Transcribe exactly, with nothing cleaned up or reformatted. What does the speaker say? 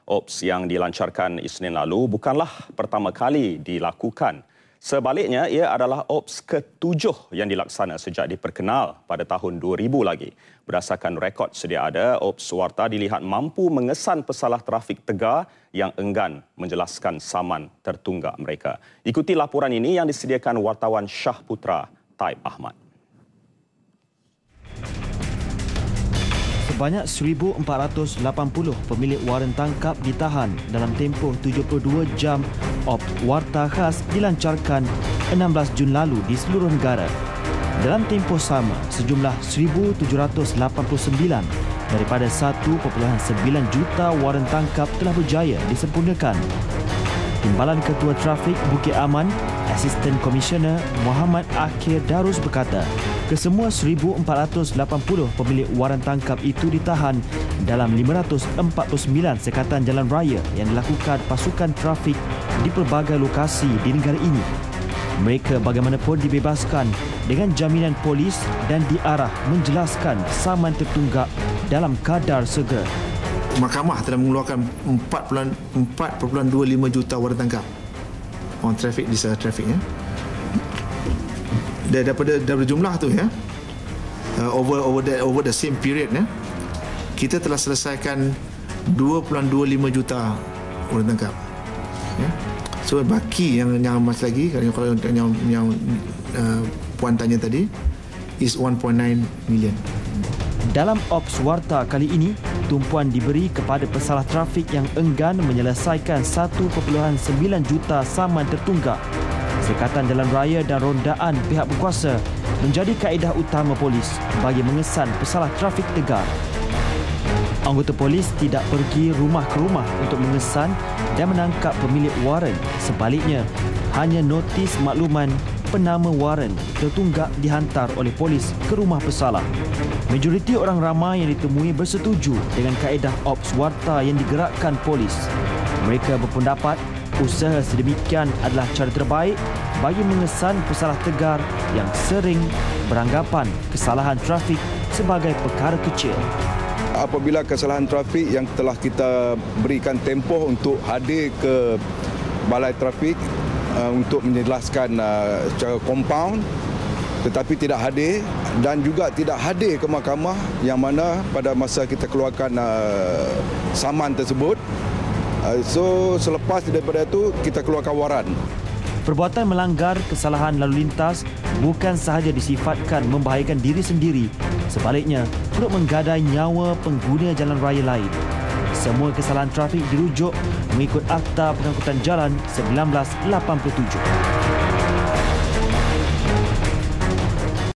Ops yang dilancarkan Isnin lalu bukanlah pertama kali dilakukan. Sebaliknya, ia adalah ops ketujuh yang dilaksana sejak diperkenal pada tahun dua ribu lagi. Berdasarkan rekod sedia ada, Ops Warta dilihat mampu mengesan pesalah trafik tegar yang enggan menjelaskan saman tertunggak mereka. Ikuti laporan ini yang disediakan wartawan Shah Putra, Taib Ahmad. Sebanyak seribu empat ratus lapan puluh pemilik waran tangkap ditahan dalam tempoh tujuh puluh dua jam Ops Warta khas dilancarkan enam belas Jun lalu di seluruh negara. Dalam tempoh sama, sejumlah seribu tujuh ratus lapan puluh sembilan daripada satu perpuluhan sembilan juta waran tangkap telah berjaya disempurnakan. Timbalan Ketua Trafik Bukit Aman, Asisten Komisioner Muhammad Akhir Darus berkata, kesemua seribu empat ratus lapan puluh pemilik waran tangkap itu ditahan dalam lima ratus empat puluh sembilan sekatan jalan raya yang dilakukan pasukan trafik di pelbagai lokasi di negara ini. Mereka bagaimanapun dibebaskan dengan jaminan polis dan diarah menjelaskan saman tertunggak dalam kadar segera. Mahkamah telah mengeluarkan empat perpuluhan dua lima juta waran tangkap on traffic di sana traffic ya. Dan daripada daripada jumlah tu ya, uh, over over the over the same period ya, kita telah selesaikan dua perpuluhan dua lima juta waran tangkap. Ya. So baki yang yang masih lagi kalau yang yang uh, puan tanya tadi is one point nine million. Dalam Ops Warta kali ini, tumpuan diberi kepada pesalah trafik yang enggan menyelesaikan satu perpuluhan sembilan juta saman tertunggak. Sekatan jalan raya dan rondaan pihak berkuasa menjadi kaedah utama polis bagi mengesan pesalah trafik tegar. Anggota polis tidak pergi rumah ke rumah untuk mengesan dan menangkap pemilik waran. Sebaliknya, hanya notis makluman penama waran tertunggak dihantar oleh polis ke rumah pesalah. Majoriti orang ramai yang ditemui bersetuju dengan kaedah Ops Warta yang digerakkan polis. Mereka berpendapat usaha sedemikian adalah cara terbaik bagi mengesan pesalah tegar yang sering beranggapan kesalahan trafik sebagai perkara kecil. Apabila kesalahan trafik yang telah kita berikan tempoh untuk hadir ke balai trafik uh, untuk menjelaskan uh, secara kompaun tetapi tidak hadir dan juga tidak hadir ke mahkamah yang mana pada masa kita keluarkan uh, saman tersebut. Uh, so selepas daripada itu kita keluarkan waran. Perbuatan melanggar kesalahan lalu lintas bukan sahaja disifatkan membahayakan diri sendiri, sebaliknya turut menggadai nyawa pengguna jalan raya lain. Semua kesalahan trafik dirujuk mengikut Akta Pengangkutan Jalan seribu sembilan ratus lapan puluh tujuh.